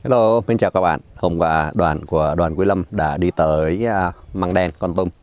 Hello, xin chào các bạn. Hôm qua đoàn của đoàn Quý Lâm đã đi tới Măng Đen, Kon Tum.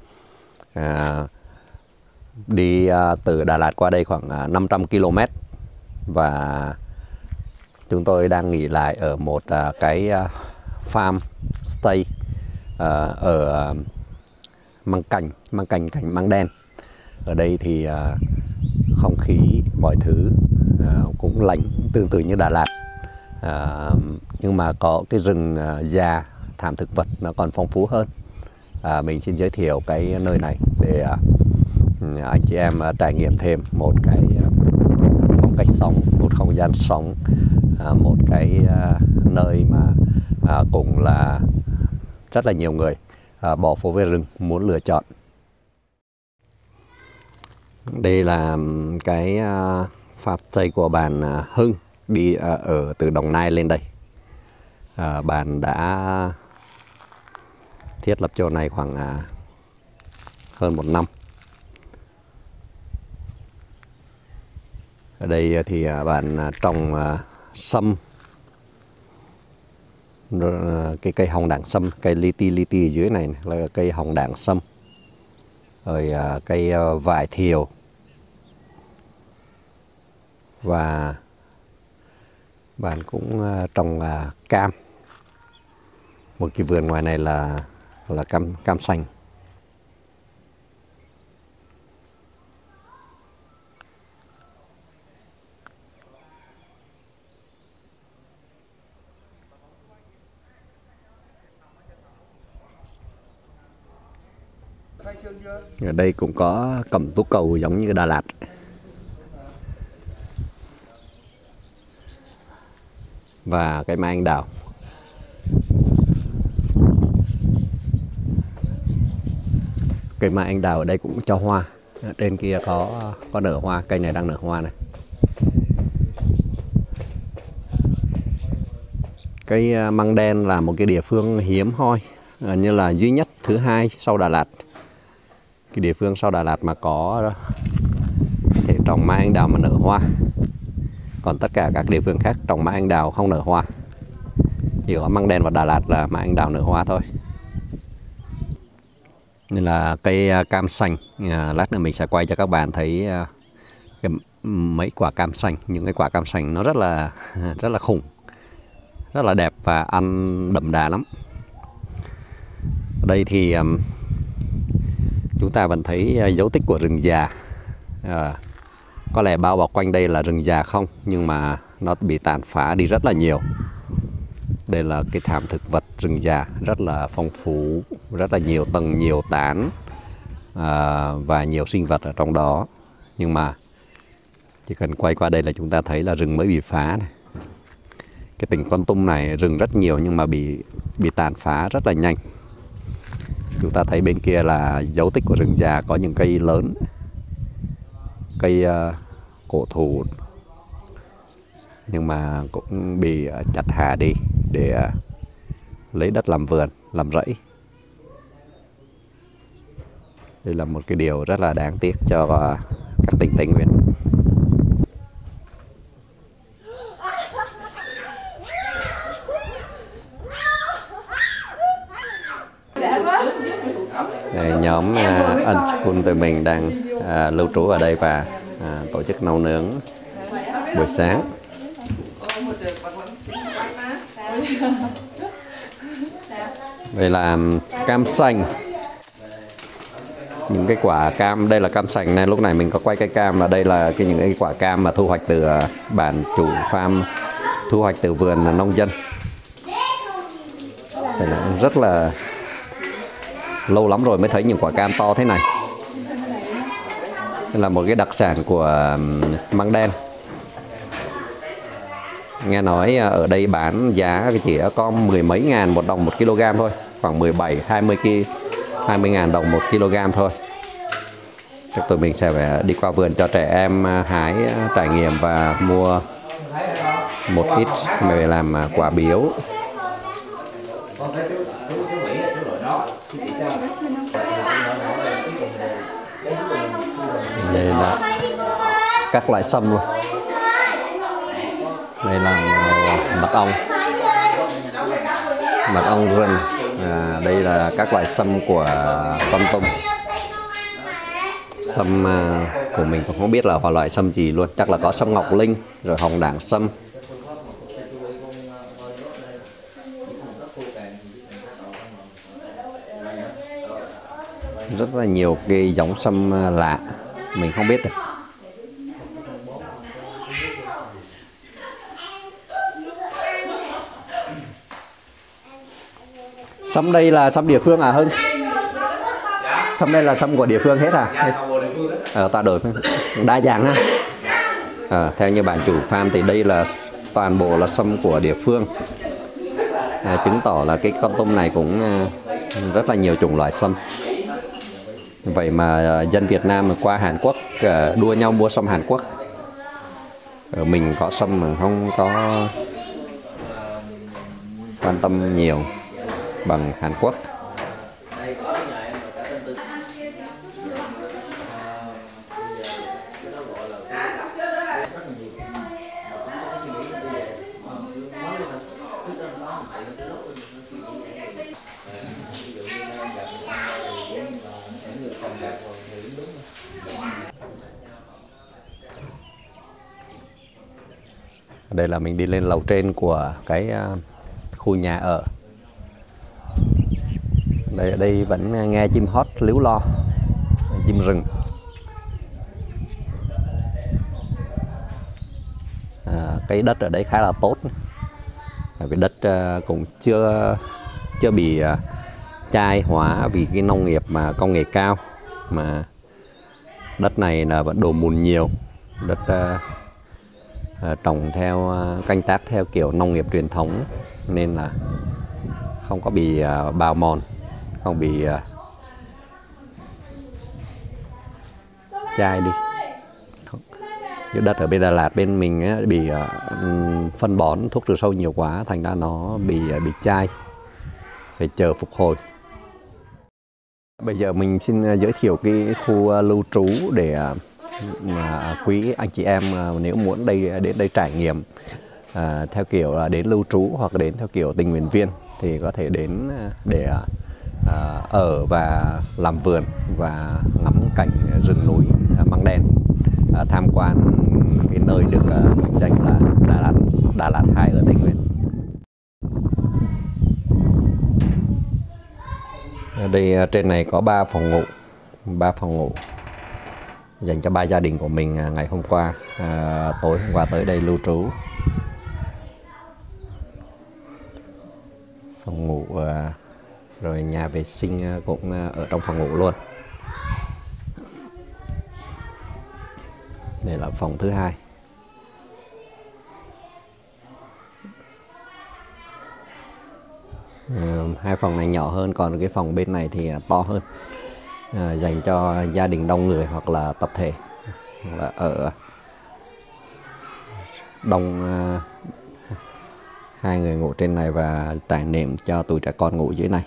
Đi từ Đà Lạt qua đây khoảng 500 km và chúng tôi đang nghỉ lại ở một cái farm stay ở Măng Cành, cành Măng Đen. Ở đây thì không khí mọi thứ cũng lạnh tương tự như Đà Lạt. Nhưng mà có cái rừng già, thảm thực vật nó còn phong phú hơn. Mình xin giới thiệu cái nơi này để anh chị em trải nghiệm thêm một cái phong cách sống, một không gian sống, một cái nơi mà cũng là rất là nhiều người bỏ phố về rừng muốn lựa chọn. Đây là cái farm stay của bạn Hưng đi ở từ Đồng Nai lên đây. Bạn đã thiết lập chỗ này khoảng hơn 1 năm. Ở đây thì bạn trồng sâm, cái cây hồng đảng sâm, cây li ti ở dưới này là cây hồng đảng sâm, rồi cây vải thiều và bạn cũng trồng cam. Một cái vườn ngoài này là cam xanh. Ở đây cũng có cẩm tú cầu giống như Đà Lạt. Và cái mai anh đào. Cây mai anh đào ở đây cũng cho hoa. Ở trên kia có nở hoa, cây này đang nở hoa này. Cây Măng Đen là một cái địa phương hiếm hoi, như là duy nhất thứ hai sau Đà Lạt. Cái địa phương sau Đà Lạt mà có thể trồng mai anh đào mà nở hoa. Còn tất cả các địa phương khác trồng mai anh đào không nở hoa. Chỉ có Măng Đen và Đà Lạt là mai anh đào nở hoa thôi. Nên là cây cam xanh, lát nữa mình sẽ quay cho các bạn thấy mấy quả cam xanh. Những cái quả cam xanh nó rất là khủng, rất là đẹp và ăn đậm đà lắm. Ở đây thì chúng ta vẫn thấy dấu tích của rừng già. Có lẽ bao bọc quanh đây là rừng già không, nhưng mà nó bị tàn phá đi rất là nhiều. Đây là cái thảm thực vật rừng già rất là phong phú, rất là nhiều tầng, nhiều tán và nhiều sinh vật ở trong đó. Nhưng mà chỉ cần quay qua đây là chúng ta thấy là rừng mới bị phá này. Cái tỉnh Kon Tum này rừng rất nhiều nhưng mà bị tàn phá rất là nhanh. Chúng ta thấy bên kia là dấu tích của rừng già, có những cây lớn, cây cổ thụ, nhưng mà cũng bị chặt hạ đi để lấy đất làm vườn, làm rẫy. Đây là một cái điều rất là đáng tiếc cho các tỉnh Tây Nguyên. Nhóm Unschool tụi mình đang lưu trú ở đây và tổ chức nấu nướng buổi sáng. Đây là cam xanh. Những cái quả cam, đây là cam xanh này. Lúc này mình có quay cây cam, và đây là những cái quả cam mà thu hoạch từ bạn chủ farm, thu hoạch từ vườn nông dân. Đây là rất là lâu lắm rồi mới thấy những quả cam to thế này. Đây là một cái đặc sản của Măng Đen. Nghe nói ở đây bán giá chỉ có 10 mấy ngàn một đồng 1 kg thôi, khoảng 20 ngàn đồng 1 kg thôi. Chắc tụi mình sẽ phải đi qua vườn cho trẻ em hái trải nghiệm và mua một ít về làm quà biếu. Đây là các loại sâm luôn. Đây là mật ong. Mật ong rừng. Đây là các loại sâm của Kon Tum. Sâm của mình cũng không biết là loại sâm gì luôn, chắc là có sâm ngọc linh, rồi hồng đảng sâm. Rất là nhiều cái giống sâm lạ mình không biết được. Sâm đây là sâm địa phương à Hưng? Sâm đây là sâm của địa phương hết à? Tạo đổi đa dạng ha. Theo như bạn chủ farm thì đây là toàn bộ là sâm của địa phương. Chứng tỏ là cái con tôm này cũng rất là nhiều chủng loại sâm. Vậy mà dân Việt Nam mà qua Hàn Quốc đua nhau mua sâm Hàn Quốc. Ở mình có sâm mà không có quan tâm nhiều bằng Hàn Quốc. Đây là mình đi lên lầu trên của cái khu nhà ở. Ở đây vẫn nghe chim hót líu lo, chim rừng. Cái đất ở đây khá là tốt. Cái đất cũng chưa bị chai hóa vì cái nông nghiệp mà công nghệ cao, mà đất này là vẫn đổ mùn nhiều. Đất trồng theo canh tác theo kiểu nông nghiệp truyền thống nên là không có bị bào mòn, không bị chai đi. Như đất ở bên Đà Lạt bên mình bị phân bón thuốc trừ sâu nhiều quá, thành ra nó bị chai, phải chờ phục hồi. Bây giờ mình xin giới thiệu cái khu lưu trú để quý anh chị em nếu muốn đến đây trải nghiệm theo kiểu là đến lưu trú hoặc đến theo kiểu tình nguyện viên thì có thể đến để ở và làm vườn và ngắm cảnh rừng núi Măng Đen, tham quan cái nơi được mệnh danh là Đà Lạt 2 ở Tây Nguyên. Ở đây trên này có 3 phòng ngủ dành cho 3 gia đình của mình ngày hôm qua, tối hôm qua tới đây lưu trú. Phòng ngủ rồi nhà vệ sinh cũng ở trong phòng ngủ luôn. Đây là phòng thứ 2. Hai phòng này nhỏ hơn, còn cái phòng bên này thì to hơn, dành cho gia đình đông người hoặc là tập thể, hoặc là ở đông 2 người ngủ trên này và trải nệm cho tụi trẻ con ngủ dưới này.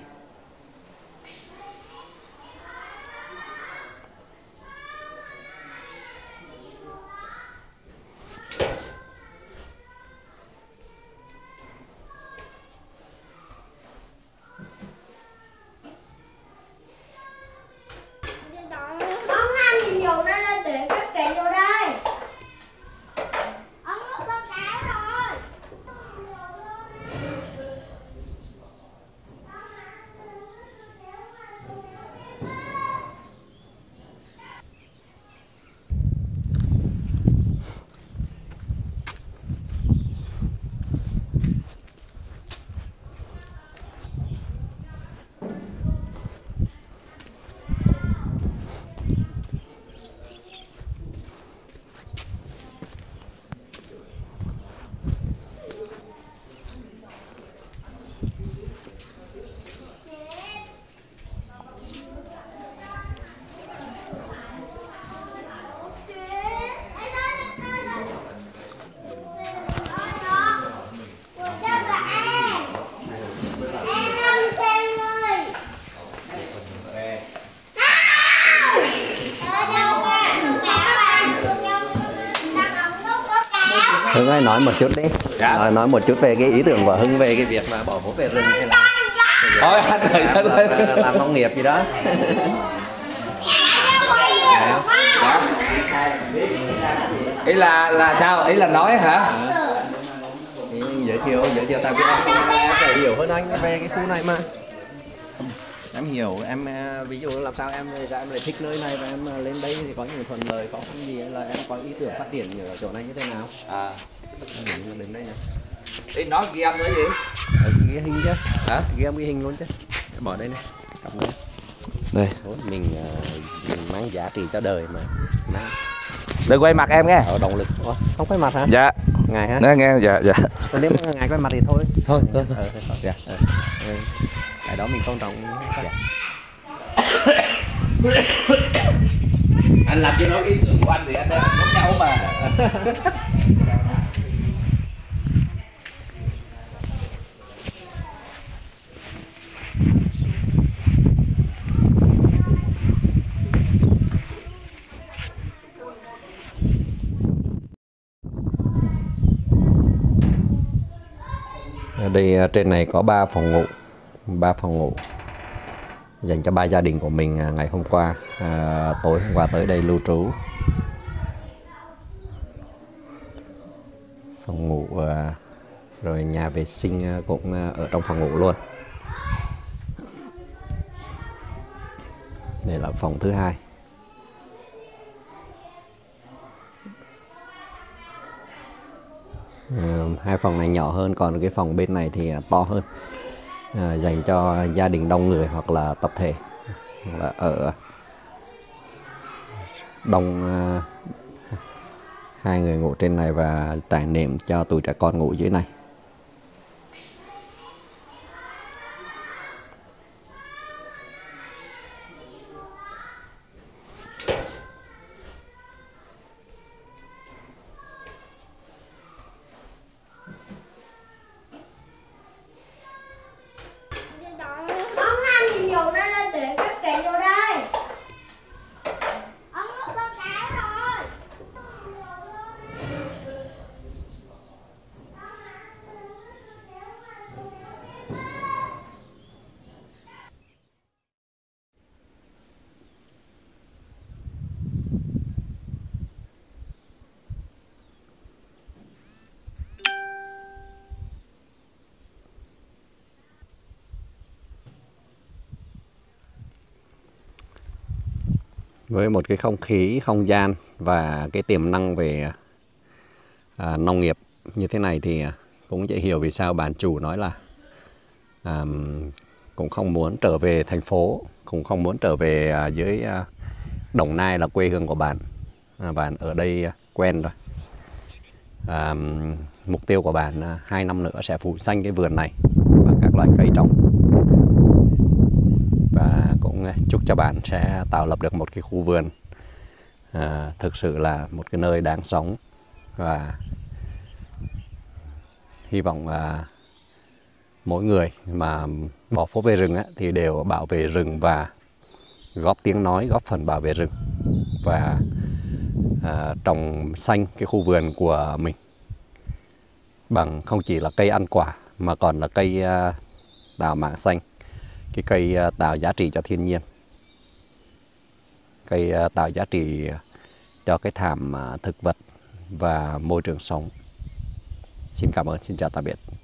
Hưng ơi, nói một chút đi. Nói một chút về cái ý tưởng của Hưng về cái việc mà bỏ hố về rừng hay là Thôi anh làm nông nghiệp gì đó. Ý là sao? Ý là nói hả? Thì giới thiệu tại vì em phải hiểu hơn anh về cái khu này mà. Em hiểu, em ví dụ làm sao em lại thích nơi này và em lên đây thì có những thuận lợi, có cái gì là em có ý tưởng phát triển ở chỗ này như thế nào. Đến đây này. Ý nói ghi âm nữa gì? Ghi hình chứ. Hả? Ghi âm ghi hình luôn chứ. Bỏ đây này. Cầm đây. Đây. Mình mang giá trị cho đời mà. Mang. Đừng quay mặt em nghe. Ở động lực. Không quay mặt hả? Dạ. Ngài hả? Nghe dạ. Còn nếu mà ngài quay mặt thì thôi. Thôi. Dạ. Cái đó mình tôn trọng. Dạ. Anh làm cho nói ý tưởng của anh thì anh đang giống nhau mà. Ở đây trên này có 3 phòng ngủ dành cho 3 gia đình của mình ngày hôm qua, tối hôm qua tới đây lưu trú. Phòng ngủ rồi nhà vệ sinh cũng ở trong phòng ngủ luôn. Đây là phòng thứ hai. Hai phòng này nhỏ hơn, còn cái phòng bên này thì to hơn, dành cho gia đình đông người hoặc là tập thể, hoặc là ở đông, 2 người ngủ trên này và trải nệm cho tụi trẻ con ngủ dưới này. Ông ăn gì nhiều nên là để các kẹo vô đây. Ông lúc con cá thôi. Với một cái không khí, không gian và cái tiềm năng về nông nghiệp như thế này thì cũng dễ hiểu vì sao bạn chủ nói là cũng không muốn trở về thành phố, cũng không muốn trở về dưới Đồng Nai là quê hương của bạn. Bạn ở đây quen rồi. Mục tiêu của bạn 2 năm nữa sẽ phủ xanh cái vườn này và các loại cây trồng. Và cũng chúc cho bạn sẽ tạo lập được một cái khu vườn thực sự là một cái nơi đáng sống, và hy vọng mỗi người mà bỏ phố về rừng thì đều bảo vệ rừng và góp tiếng nói, góp phần bảo vệ rừng và trồng xanh cái khu vườn của mình bằng không chỉ là cây ăn quả mà còn là cây tạo mảng xanh, cái cây tạo giá trị cho thiên nhiên, cây tạo giá trị cho cái thảm thực vật và môi trường sống. Xin cảm ơn, xin chào tạm biệt.